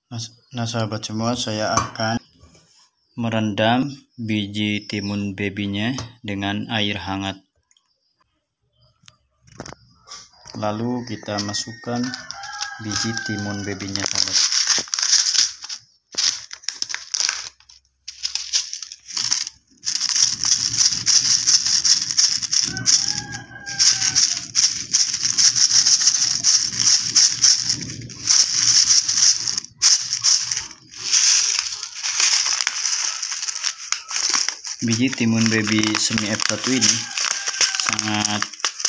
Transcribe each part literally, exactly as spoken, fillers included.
Nah, nah sahabat semua, saya akan merendam biji timun babynya dengan air hangat. Lalu kita masukkan biji timun babynya sahabat. Biji timun baby semi F satu ini sangat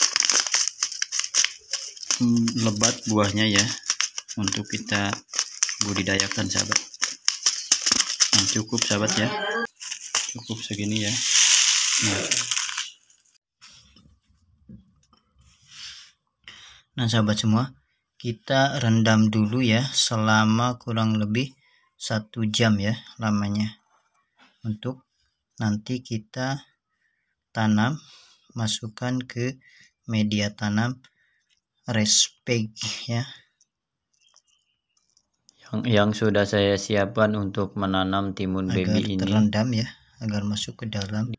lebat buahnya ya, untuk kita budidayakan sahabat. Nah, cukup sahabat ya, cukup segini ya. Nah, nah sahabat semua, kita rendam dulu ya selama kurang lebih satu jam ya lamanya, untuk nanti kita tanam, masukkan ke media tanam respeg ya, yang, yang sudah saya siapkan untuk menanam timun agar baby ini, terendam ya, agar masuk ke dalam.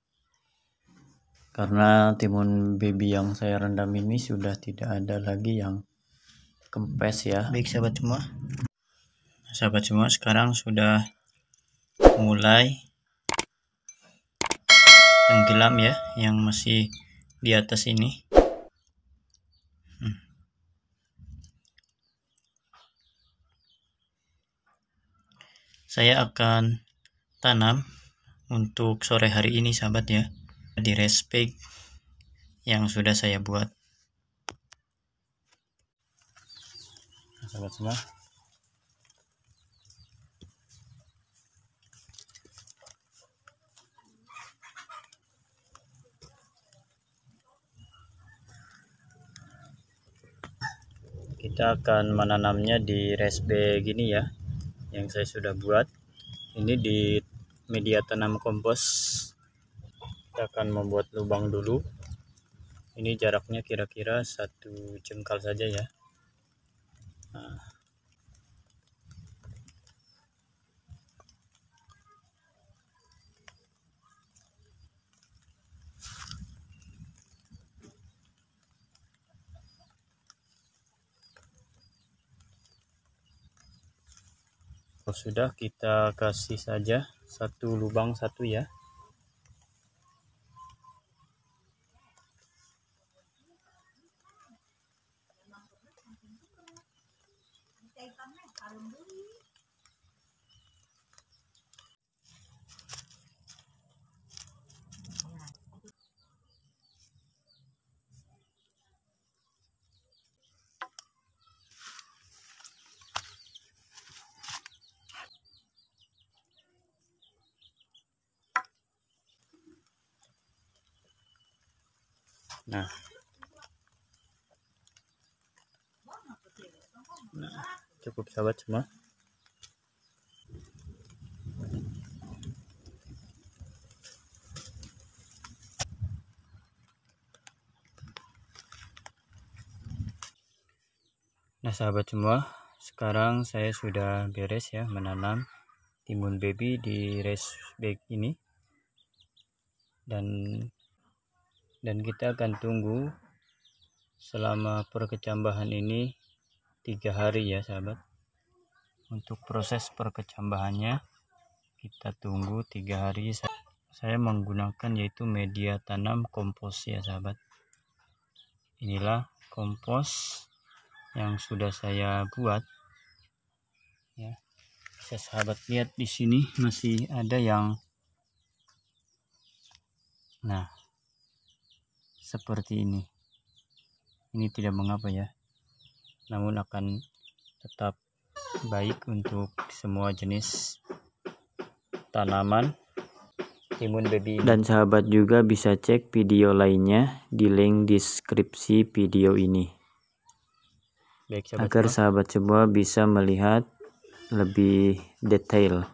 Karena timun baby yang saya rendam ini sudah tidak ada lagi yang kempes ya. Baik sahabat semua, sahabat semua sekarang sudah mulai tenggelam ya, yang masih di atas ini. hmm. Saya akan tanam untuk sore hari ini sahabat ya, di respeg yang sudah saya buat. Nah, sahabat semua, kita akan menanamnya di respeg gini ya, yang saya sudah buat. Ini di media tanam kompos. Kita akan membuat lubang dulu. Ini jaraknya kira-kira satu jengkal saja ya. Nah, sudah, kita kasih saja satu lubang satu ya. Nah, nah cukup sahabat semua. Nah sahabat semua, sekarang saya sudah beres ya menanam timun baby di respeg ini, dan dan kita akan tunggu selama perkecambahan ini tiga hari ya sahabat. Untuk proses perkecambahannya kita tunggu tiga hari. Saya menggunakan yaitu media tanam kompos ya sahabat. Inilah kompos yang sudah saya buat ya. Bisa sahabat lihat di sini masih ada yang, nah seperti ini. Ini tidak mengapa ya, namun akan tetap baik untuk semua jenis tanaman timun baby ini. Dan sahabat juga bisa cek video lainnya di link deskripsi video ini. Baik, sahabat agar semua, sahabat semua bisa melihat lebih detail.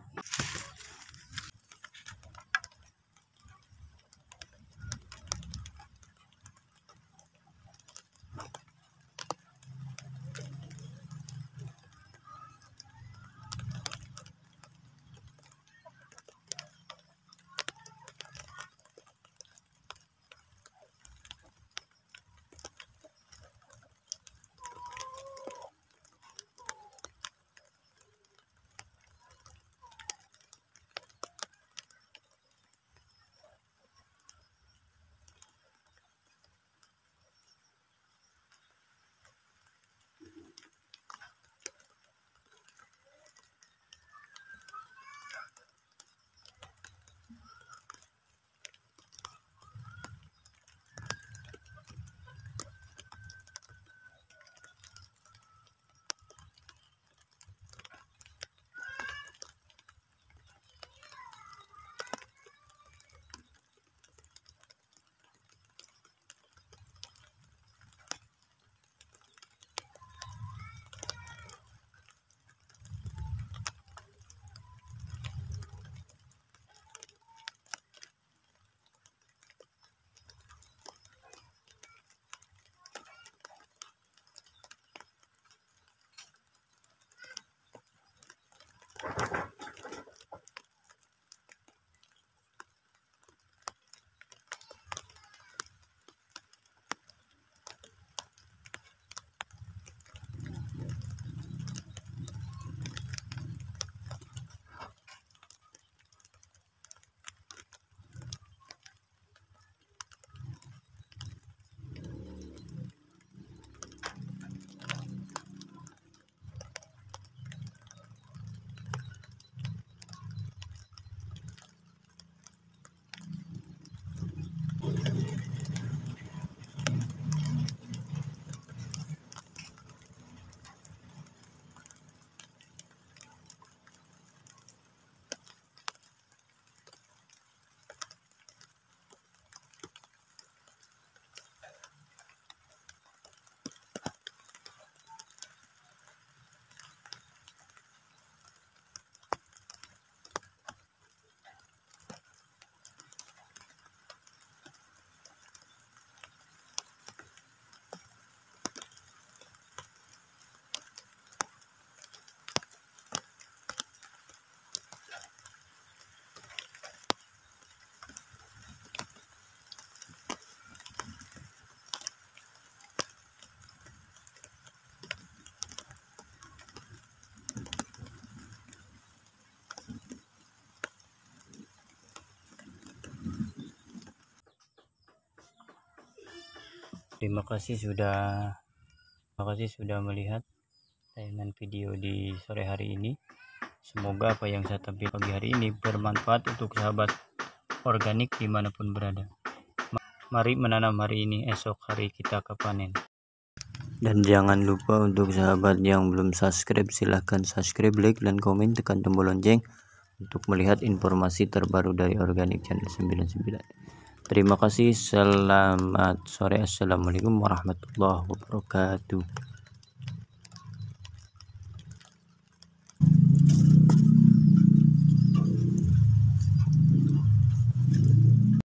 Terima kasih sudah terima kasih sudah melihat tayangan video di sore hari ini. Semoga apa yang saya tampilkan pagi hari ini bermanfaat untuk sahabat organik dimanapun berada. Mari menanam hari ini, esok hari kita kepanen. Dan jangan lupa untuk sahabat yang belum subscribe, silahkan subscribe, like, dan komen, tekan tombol lonceng untuk melihat informasi terbaru dari Organik Channel sembilan puluh sembilan. Terima kasih, selamat sore, assalamualaikum warahmatullahi wabarakatuh.